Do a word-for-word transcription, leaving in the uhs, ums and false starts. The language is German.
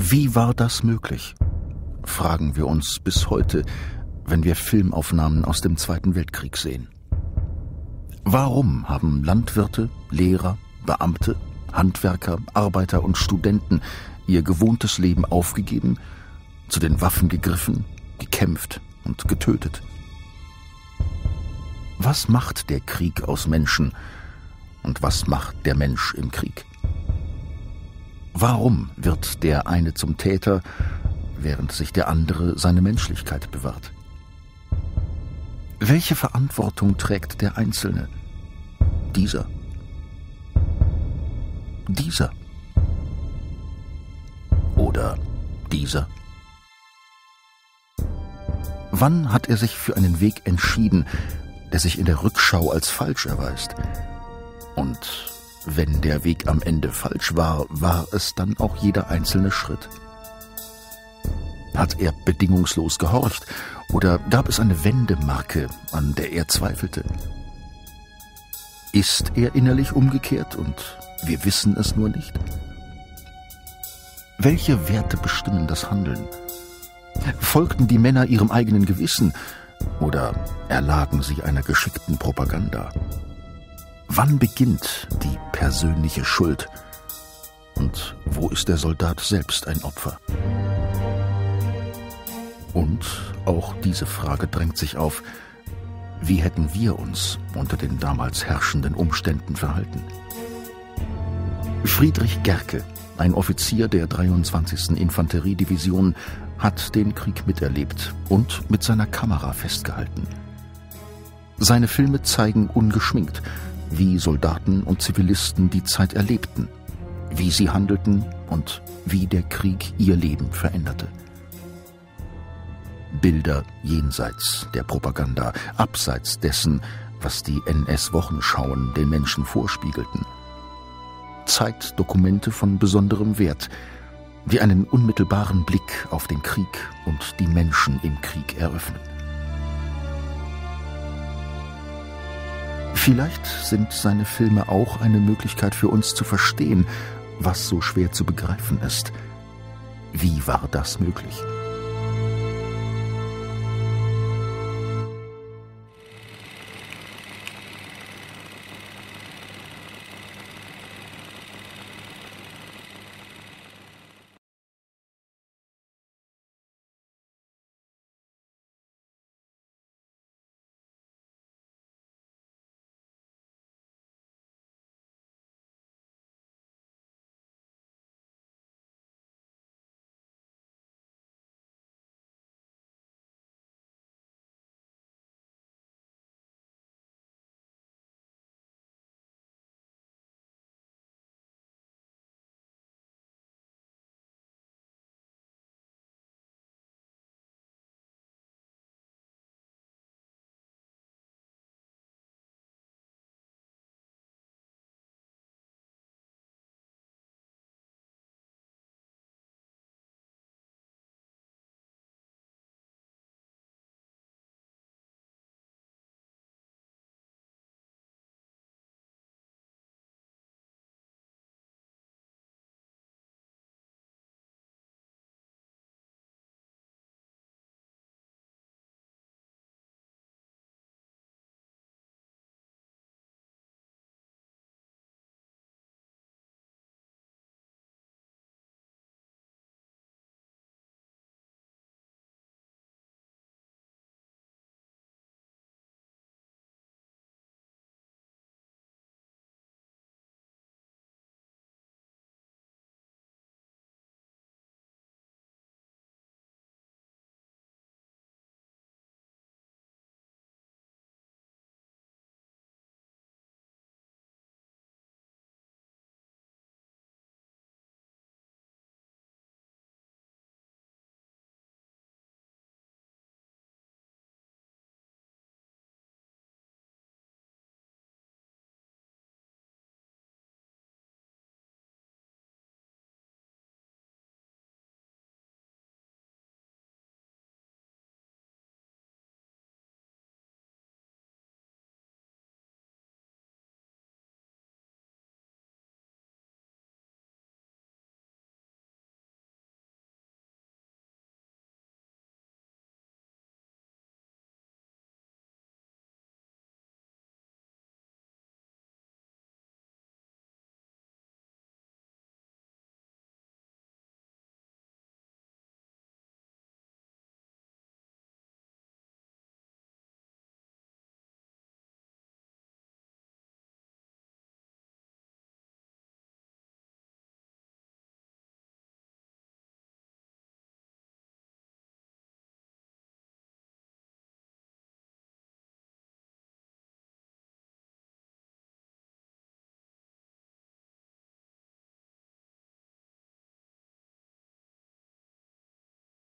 Wie war das möglich? Fragen wir uns bis heute, wenn wir Filmaufnahmen aus dem Zweiten Weltkrieg sehen. Warum haben Landwirte, Lehrer, Beamte, Handwerker, Arbeiter und Studenten ihr gewohntes Leben aufgegeben, zu den Waffen gegriffen, gekämpft und getötet? Was macht der Krieg aus Menschen und was macht der Mensch im Krieg? Warum wird der eine zum Täter, während sich der andere seine Menschlichkeit bewahrt? Welche Verantwortung trägt der Einzelne? Dieser? Dieser? Oder dieser? Wann hat er sich für einen Weg entschieden, der sich in der Rückschau als falsch erweist? Und wenn der Weg am Ende falsch war, war es dann auch jeder einzelne Schritt? Hat er bedingungslos gehorcht oder gab es eine Wendemarke, an der er zweifelte? Ist er innerlich umgekehrt und wir wissen es nur nicht? Welche Werte bestimmen das Handeln? Folgten die Männer ihrem eigenen Gewissen oder erlagen sie einer geschickten Propaganda? Wann beginnt die persönliche Schuld? Und wo ist der Soldat selbst ein Opfer? Und auch diese Frage drängt sich auf: Wie hätten wir uns unter den damals herrschenden Umständen verhalten? Friedrich Gerke, ein Offizier der dreiundzwanzigsten Infanteriedivision, hat den Krieg miterlebt und mit seiner Kamera festgehalten. Seine Filme zeigen ungeschminkt, wie Soldaten und Zivilisten die Zeit erlebten, wie sie handelten und wie der Krieg ihr Leben veränderte. Bilder jenseits der Propaganda, abseits dessen, was die N S-Wochenschauen den Menschen vorspiegelten. Zeitdokumente von besonderem Wert, die einen unmittelbaren Blick auf den Krieg und die Menschen im Krieg eröffnen. Vielleicht sind seine Filme auch eine Möglichkeit für uns zu verstehen, was so schwer zu begreifen ist. Wie war das möglich?